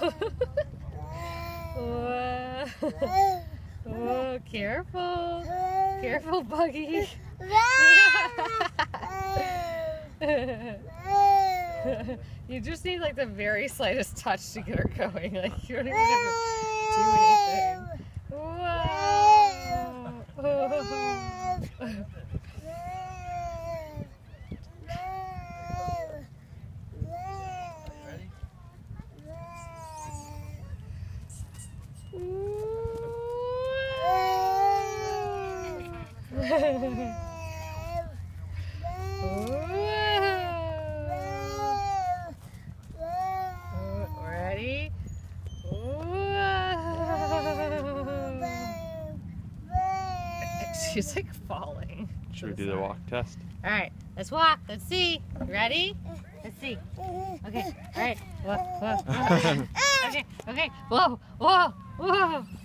Whoa. Whoa, careful. Careful, Buggy. You just need like the very slightest touch to get her going. Like you don't even have to do anything. Whoa. Ready? She's like falling. Should we do the walk test? All right, let's walk. Let's see. Ready? Let's see. Okay. All right. Whoa, whoa, whoa. Okay. Okay. Whoa, whoa, whoa.